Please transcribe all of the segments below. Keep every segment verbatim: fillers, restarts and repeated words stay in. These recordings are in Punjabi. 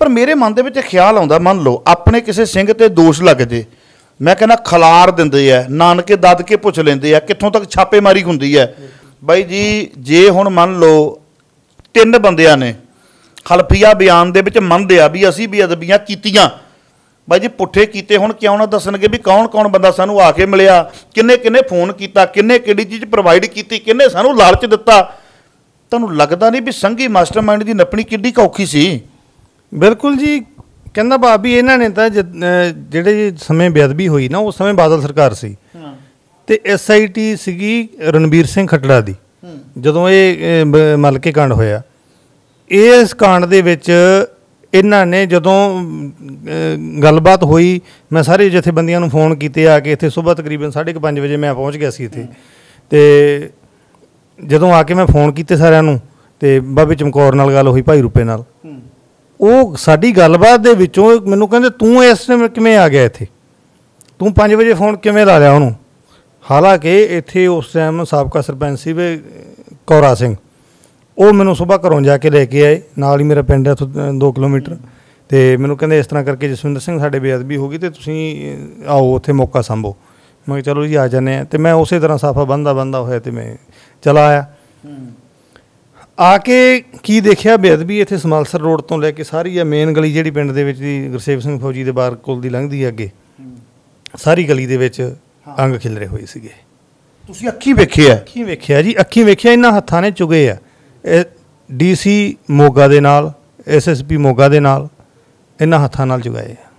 पर मेरे मन दे विच ख्याल आउंदा, मान लो अपने किसी सिंह ते दोष लग जे, मैं कहना खलार दिंदे आ, नानके दादके पुछ लेंदे आ, कित्थों तक छापेमारी हुंदी है। बाई जी जे हुण मान लो तिन बंदियां ने हल्फीया बयान दे विच मनदे आ भी असीं बेअदबियां कीतियां, बाई जी पुट्ठे कीते हुण क्यों ना दसणगे भी कौन कौन बंदा सानूं आके मिलिया, किन्ने किन्ने फोन कीता, किन्ने किहड़ी चीज़ प्रोवाइड कीती, किन्ने सानूं लालच दित्ता। तुहानूं लगदा नहीं भी संघी मास्टरमाइंड दी नप्पणी किड्डी औखी सी? बिल्कुल जी, कहंदा भाभी इन्हां ने तां जिहड़े समय बेअदबी होई ना उस समय बादल सरकार सी ते एस आई टी सीगी रणबीर सिंह खट्टड़ा दी, जदों ये मलके कांड होया। इस कांड दे विच इन्हां ने जदों गलबात हुई, मैं सारे जथेबंदियां नूं फोन कीते आके इत्थे सुबह तकरीबन साढ़े पाँच बजे मैं पहुँच गया सी इत्थे, ते जदों आके मैं फोन कीते सारिਆਂ ਨੂੰ ਤੇ ਬਾਬੇ ਚਮਕੌਰ ਨਾਲ ਗੱਲ ਹੋਈ, ਭਾਈ ਰੂਪੇ ਨਾਲ। ਉਹ ਸਾਡੀ ਗੱਲਬਾਤ ਦੇ ਵਿੱਚੋਂ ਮੈਨੂੰ ਕਹਿੰਦੇ ਤੂੰ ਇਸ ਟਾਈਮ ਕਿਵੇਂ ਆ ਗਿਆ ਇੱਥੇ, ਤੂੰ ਪੰਜ ਵਜੇ ਫੋਨ ਕਿਵੇਂ ਲਾ ਲਿਆ ਉਹਨੂੰ। ਹਾਲਾਂਕਿ ਇੱਥੇ ਉਸ ਟਾਈਮ ਸਾਬਕਾ ਸਰਪੰਚ ਸੀ ਵੇ ਕੌਰਾ ਸਿੰਘ, ਉਹ ਮੈਨੂੰ ਸੁਬਾਹ ਘਰੋਂ ਜਾ ਕੇ ਲੈ ਕੇ ਆਏ, ਨਾਲ ਹੀ ਮੇਰਾ ਪਿੰਡ ਹੈ ਇੱਥੋਂ ਦੋ ਕਿਲੋਮੀਟਰ, ਅਤੇ ਮੈਨੂੰ ਕਹਿੰਦੇ ਇਸ ਤਰ੍ਹਾਂ ਕਰਕੇ ਜਸਵਿੰਦਰ ਸਿੰਘ ਸਾਡੇ ਬੇਅਦਬੀ ਹੋ ਗਈ ਅਤੇ ਤੁਸੀਂ ਆਓ ਉੱਥੇ ਮੌਕਾ ਸਾਂਭੋ। ਮੈਂ ਕਿਹਾ ਚਲੋ ਜੀ ਆ ਜਾਂਦੇ ਹਾਂ, ਅਤੇ ਮੈਂ ਉਸੇ ਤਰ੍ਹਾਂ ਸਾਫਾ ਬੰਦਾ ਬੰਦਾ ਹੋਇਆ ਅਤੇ ਮੈਂ ਚਲਾ ਆਇਆ। ਆ ਕੇ ਕੀ ਦੇਖਿਆ, ਬੇਅਦਬੀ ਇੱਥੇ ਸਮਾਲਸਰ ਰੋਡ ਤੋਂ ਲੈ ਕੇ ਸਾਰੀ ਆ ਮੇਨ ਗਲੀ ਜਿਹੜੀ ਪਿੰਡ ਦੇ ਵਿੱਚ ਦੀ ਗੁਰਸੇਵ ਸਿੰਘ ਫੌਜੀ ਦੇ ਬਾਰ ਕੋਲ ਦੀ ਲੰਘਦੀ ਹੈ ਅੱਗੇ, ਸਾਰੀ ਗਲੀ ਦੇ ਵਿੱਚ ਅੰਗ ਖਿਲਰੇ ਹੋਏ ਸੀਗੇ। ਤੁਸੀਂ ਅੱਖੀਂ ਵੇਖਿਆ? ਅੱਖੀਂ ਵੇਖਿਆ ਜੀ, ਅੱਖੀਂ ਵੇਖਿਆ। ਇਹਨਾਂ ਹੱਥਾਂ ਨੇ ਚੁਗੇ ਆ, ਡੀ ਸੀ ਮੋਗਾ ਦੇ ਨਾਲ, ਐਸ ਐਸ ਪੀ ਮੋਗਾ ਦੇ ਨਾਲ, ਇਹਨਾਂ ਹੱਥਾਂ ਨਾਲ ਚੁਗਾਏ ਆ।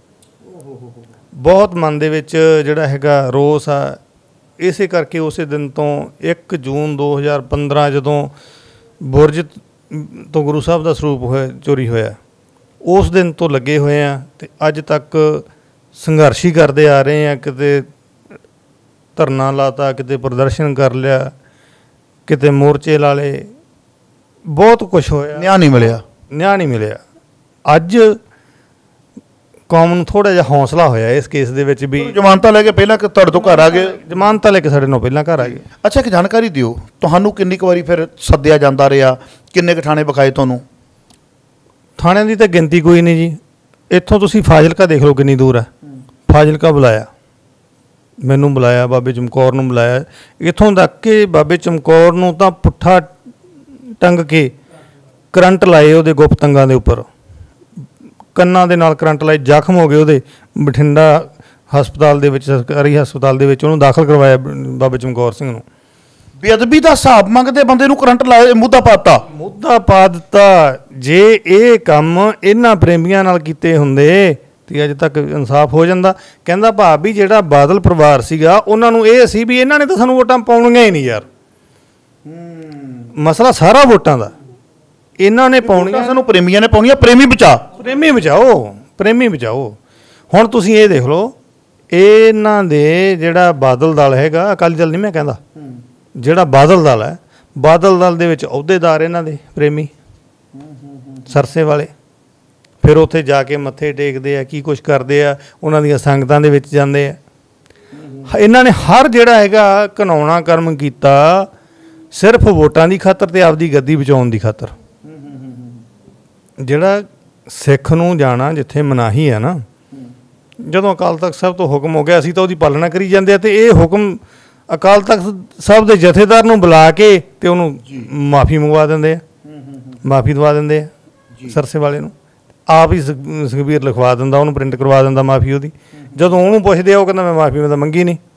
ਬਹੁਤ ਮਨ ਦੇ ਵਿੱਚ ਜਿਹੜਾ ਹੈਗਾ ਰੋਸ ਆ। ਇਸੇ ਕਰਕੇ ਉਸੇ ਦਿਨ ਤੋਂ ਇੱਕ ਜੂਨ ਦੋ ਹਜ਼ਾਰ ਪੰਦਰਾਂ ਜਦੋਂ ਬੁਰਜ ਤੋਂ ਗੁਰੂ ਸਾਹਿਬ ਦਾ ਸਰੂਪ ਹੋਇਆ ਚੋਰੀ ਹੋਇਆ, ਉਸ ਦਿਨ ਤੋਂ ਲੱਗੇ ਹੋਏ ਆ ਅਤੇ ਅੱਜ ਤੱਕ ਸੰਘਰਸ਼ ਹੀ ਕਰਦੇ ਆ ਰਹੇ ਆ। ਕਿਤੇ ਧਰਨਾ ਲਾਤਾ, ਕਿਤੇ ਪ੍ਰਦਰਸ਼ਨ ਕਰ ਲਿਆ, ਕਿਤੇ ਮੋਰਚੇ ਲਾ ਲਏ, ਬਹੁਤ ਕੁਛ ਹੋਇਆ, ਨਿਆਂ ਨਹੀਂ ਮਿਲਿਆ, ਨਿਆਂ ਨਹੀਂ ਮਿਲਿਆ। ਅੱਜ ਕੌਮ ਨੂੰ ਥੋੜ੍ਹਾ ਜਿਹਾ ਹੌਸਲਾ ਹੋਇਆ ਇਸ ਕੇਸ ਦੇ ਵਿੱਚ ਵੀ ਜ਼ਮਾਨਤਾਂ ਲੈ ਕੇ ਪਹਿਲਾਂ ਤੁਹਾਡੇ ਤੋਂ ਘਰ ਆ ਗਏ, ਜ਼ਮਾਨਤਾਂ ਲੈ ਕੇ ਸਾਡੇ ਨਾਲ ਪਹਿਲਾਂ ਘਰ ਆ ਗਏ। ਅੱਛਾ, ਇੱਕ ਜਾਣਕਾਰੀ ਦਿਓ, ਤੁਹਾਨੂੰ ਕਿੰਨੀ ਕੁ ਵਾਰੀ ਫਿਰ ਸੱਦਿਆ ਜਾਂਦਾ ਰਿਹਾ, ਕਿੰਨੇ ਕੁ ਥਾਣੇ ਵਿਖਾਏ ਤੁਹਾਨੂੰ? ਥਾਣਿਆਂ ਦੀ ਤਾਂ ਗਿਣਤੀ ਕੋਈ ਨਹੀਂ ਜੀ। ਇੱਥੋਂ ਤੁਸੀਂ ਫਾਜ਼ਿਲਕਾ ਦੇਖ ਲਓ ਕਿੰਨੀ ਦੂਰ ਹੈ, ਫਾਜ਼ਿਲਕਾ ਬੁਲਾਇਆ, ਮੈਨੂੰ ਬੁਲਾਇਆ, ਬਾਬੇ ਚਮਕੌਰ ਨੂੰ ਬੁਲਾਇਆ। ਇੱਥੋਂ ਤੱਕ ਕਿ ਬਾਬੇ ਚਮਕੌਰ ਨੂੰ ਤਾਂ ਪੁੱਠਾ ਟੰਗ ਕੇ ਕਰੰਟ ਲਾਏ ਉਹਦੇ ਗੁਪਤ ਅੰਗਾਂ ਦੇ ਉੱਪਰ, ਕੰਨਾਂ ਦੇ ਨਾਲ ਕਰੰਟ ਲਾਏ, ਜ਼ਖਮ ਹੋ ਗਏ ਉਹਦੇ। ਬਠਿੰਡਾ ਹਸਪਤਾਲ ਦੇ ਵਿੱਚ, ਸਰਕਾਰੀ ਹਸਪਤਾਲ ਦੇ ਵਿੱਚ ਉਹਨੂੰ ਦਾਖਲ ਕਰਵਾਇਆ ਬਾਬੇ ਚਮਕੌਰ ਸਿੰਘ ਨੂੰ। ਬੇਅਦਬੀ ਦਾ ਹਿਸਾਬ ਮੰਗਦੇ ਬੰਦੇ ਨੂੰ ਕਰੰਟ ਲਾਇਆ, ਮੁੱਦਾ ਪਾ ਦਿੱਤਾ, ਮੁੱਦਾ ਪਾ ਦਿੱਤਾ। ਜੇ ਇਹ ਕੰਮ ਇਹਨਾਂ ਪ੍ਰੇਮੀਆਂ ਨਾਲ ਕੀਤੇ ਹੁੰਦੇ ਤੇ ਅਜੇ ਤੱਕ ਇਨਸਾਫ ਹੋ ਜਾਂਦਾ। ਕਹਿੰਦਾ ਭਾਵੇਂ ਜਿਹੜਾ ਬਾਦਲ ਪਰਿਵਾਰ ਸੀਗਾ ਉਹਨਾਂ ਨੂੰ ਇਹ ਸੀ ਵੀ ਇਹਨਾਂ ਨੇ ਤਾਂ ਸਾਨੂੰ ਵੋਟਾਂ ਪਾਉਣੀਆਂ ਹੀ ਨਹੀਂ ਯਾਰ, ਮਸਲਾ ਸਾਰਾ ਵੋਟਾਂ ਦਾ, ਇਹਨਾਂ ਨੇ ਪਾਉਣੀਆਂ, ਸਾਨੂੰ ਪ੍ਰੇਮੀਆਂ ਨੇ ਪਾਉਣੀਆਂ। ਪ੍ਰੇਮੀ ਬਚਾ, ਪ੍ਰੇਮੀ ਬਚਾਓ, ਪ੍ਰੇਮੀ ਬਚਾਓ। ਹੁਣ ਤੁਸੀਂ ਇਹ ਦੇਖ ਲਓ, ਇਹਨਾਂ ਦੇ ਜਿਹੜਾ ਬਾਦਲ ਦਲ ਹੈਗਾ, ਅਕਾਲੀ ਦਲ ਨਹੀਂ ਮੈਂ ਕਹਿੰਦਾ, ਜਿਹੜਾ ਬਾਦਲ ਦਲ ਹੈ, ਬਾਦਲ ਦਲ ਦੇ ਵਿੱਚ ਅਹੁਦੇਦਾਰ ਇਹਨਾਂ ਦੇ ਪ੍ਰੇਮੀ ਸਰਸੇ ਵਾਲੇ, ਫਿਰ ਉੱਥੇ ਜਾ ਕੇ ਮੱਥੇ ਟੇਕਦੇ ਆ, ਕੀ ਕੁਛ ਕਰਦੇ ਆ, ਉਹਨਾਂ ਦੀਆਂ ਸੰਗਤਾਂ ਦੇ ਵਿੱਚ ਜਾਂਦੇ ਆ। ਇਹਨਾਂ ਨੇ ਹਰ ਜਿਹੜਾ ਹੈਗਾ ਘਿਨਾਉਣਾ ਕਰਮ ਕੀਤਾ ਸਿਰਫ ਵੋਟਾਂ ਦੀ ਖਾਤਰ ਅਤੇ ਆਪਦੀ ਗੱਦੀ ਬਚਾਉਣ ਦੀ ਖਾਤਰ। ਜਿਹੜਾ ਸਿੱਖ ਨੂੰ ਜਾਣਾ ਜਿੱਥੇ ਮਨਾਹੀ ਹੈ ਨਾ, ਜਦੋਂ ਅਕਾਲ ਤਖਤ ਸਾਹਿਬ ਤੋਂ ਹੁਕਮ ਹੋ ਗਿਆ ਅਸੀਂ ਤਾਂ ਉਹਦੀ ਪਾਲਣਾ ਕਰੀ ਜਾਂਦੇ ਆ, ਅਤੇ ਇਹ ਹੁਕਮ ਅਕਾਲ ਤਖਤ ਸਾਹਿਬ ਦੇ ਜਥੇਦਾਰ ਨੂੰ ਬੁਲਾ ਕੇ ਅਤੇ ਉਹਨੂੰ ਮਾਫੀ ਮੰਗਵਾ ਦਿੰਦੇ ਆ, ਮਾਫੀ ਦਵਾ ਦਿੰਦੇ ਆ ਸਰਸੇ ਵਾਲੇ ਨੂੰ। ਆਪ ਹੀ ਸੁਖਬੀਰ ਲਿਖਵਾ ਦਿੰਦਾ, ਉਹਨੂੰ ਪ੍ਰਿੰਟ ਕਰਵਾ ਦਿੰਦਾ ਮਾਫੀ ਉਹਦੀ। ਜਦੋਂ ਉਹਨੂੰ ਪੁੱਛਦੇ ਆ ਉਹ ਕਹਿੰਦਾ ਮੈਂ ਮਾਫੀ ਮੈਂ ਤਾਂ ਮੰਗੀ ਨਹੀਂ।